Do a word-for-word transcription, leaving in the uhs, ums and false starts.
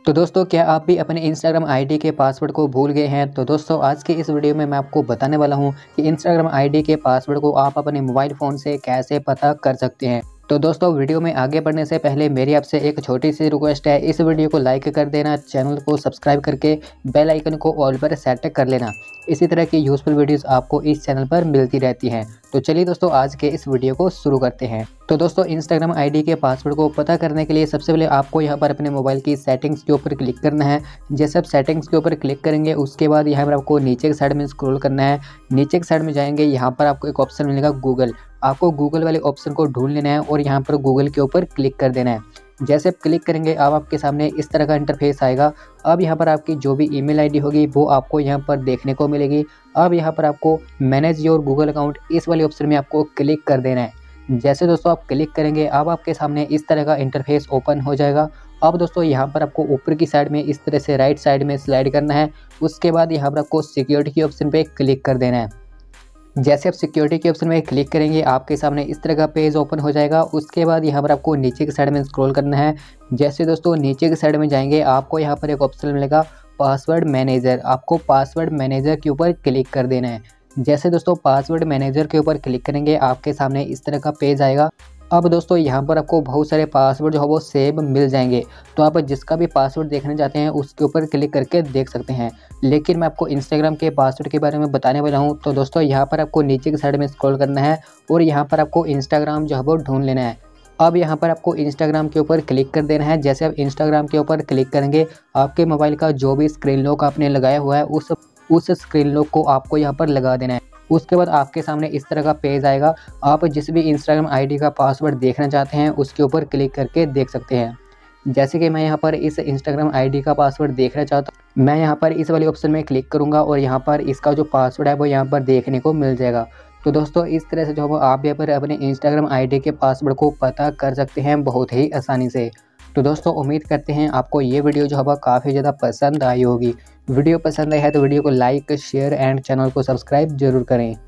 तो दोस्तों, क्या आप भी अपने इंस्टाग्राम आईडी के पासवर्ड को भूल गए हैं? तो दोस्तों, आज के इस वीडियो में मैं आपको बताने वाला हूं कि इंस्टाग्राम आईडी के पासवर्ड को आप अपने मोबाइल फ़ोन से कैसे पता कर सकते हैं। तो दोस्तों, वीडियो में आगे बढ़ने से पहले मेरी आपसे एक छोटी सी रिक्वेस्ट है, इस वीडियो को लाइक कर देना, चैनल को सब्सक्राइब करके बेल आइकन को ऑल पर सेट कर लेना। इसी तरह की यूज़फुल वीडियोस आपको इस चैनल पर मिलती रहती हैं। तो चलिए दोस्तों, आज के इस वीडियो को शुरू करते हैं। तो दोस्तों, इंस्टाग्राम आईडी के पासवर्ड को पता करने के लिए सबसे पहले आपको यहाँ पर अपने मोबाइल की सेटिंग्स के ऊपर क्लिक करना है। जैसे आप सेटिंग्स के ऊपर क्लिक करेंगे, उसके बाद यहाँ पर आपको नीचे की साइड में स्क्रॉल करना है। नीचे की साइड में जाएंगे, यहाँ पर आपको एक ऑप्शन मिलेगा गूगल। आपको गूगल वाले ऑप्शन को ढूंढ लेना है और यहाँ पर गूगल के ऊपर क्लिक कर देना है। जैसे आप क्लिक करेंगे, अब आपके सामने इस तरह का इंटरफेस आएगा। अब यहाँ पर आपकी जो भी ईमेल आईडी होगी वो आपको यहाँ पर देखने को मिलेगी। अब यहाँ पर आपको मैनेज योर गूगल अकाउंट, इस वाले ऑप्शन में आपको क्लिक कर देना है। जैसे दोस्तों आप क्लिक करेंगे, अब आपके सामने इस तरह का इंटरफेस ओपन हो जाएगा। अब दोस्तों, यहाँ पर आपको ऊपर की साइड में इस तरह से राइट साइड में स्लाइड करना है। उसके बाद यहाँ पर आपको सिक्योरिटी के ऑप्शन पे क्लिक कर देना है। जैसे आप सिक्योरिटी के ऑप्शन में क्लिक करेंगे, आपके सामने इस तरह का पेज ओपन हो जाएगा। उसके बाद यहाँ पर आपको नीचे की साइड में स्क्रॉल करना है। जैसे दोस्तों नीचे की साइड में जाएंगे, आपको यहाँ पर एक ऑप्शन मिलेगा पासवर्ड मैनेजर। आपको पासवर्ड मैनेजर के ऊपर क्लिक कर देना है। जैसे दोस्तों पासवर्ड मैनेजर के ऊपर क्लिक करेंगे, आपके सामने इस तरह का पेज आएगा। अब दोस्तों, यहाँ पर आपको बहुत सारे पासवर्ड जो है वो सेव मिल जाएंगे। तो आप जिसका भी पासवर्ड देखना चाहते हैं उसके ऊपर क्लिक करके देख सकते हैं। लेकिन मैं आपको इंस्टाग्राम के पासवर्ड के बारे में बताने वाला हूँ। तो दोस्तों, यहाँ पर आपको नीचे की साइड में स्क्रॉल करना है और यहाँ पर आपको इंस्टाग्राम जो है वो ढूंढ लेना है। अब यहाँ पर आपको इंस्टाग्राम के ऊपर क्लिक कर देना है। जैसे आप इंस्टाग्राम के ऊपर क्लिक करेंगे, आपके मोबाइल का जो भी स्क्रीन लॉक आपने लगाया हुआ है उस उस स्क्रीन लॉक को आपको यहाँ पर लगा देना है। उसके बाद आपके सामने इस तरह का पेज आएगा। आप जिस भी इंस्टाग्राम आईडी का पासवर्ड देखना चाहते हैं उसके ऊपर क्लिक करके देख सकते हैं। जैसे कि मैं यहाँ पर इस इंस्टाग्राम आईडी का पासवर्ड देखना चाहता हूँ, मैं यहाँ पर इस वाले ऑप्शन में क्लिक करूँगा और यहाँ पर इसका जो पासवर्ड है वो यहाँ पर देखने को मिल जाएगा। तो दोस्तों, इस तरह से जो है आप यहाँ पर अपने इंस्टाग्राम आईडी के पासवर्ड को पता कर सकते हैं बहुत ही आसानी से। तो दोस्तों, उम्मीद करते हैं आपको ये वीडियो जो है काफ़ी ज़्यादा पसंद आई होगी। वीडियो पसंद आई है तो वीडियो को लाइक, शेयर एंड चैनल को सब्सक्राइब जरूर करें।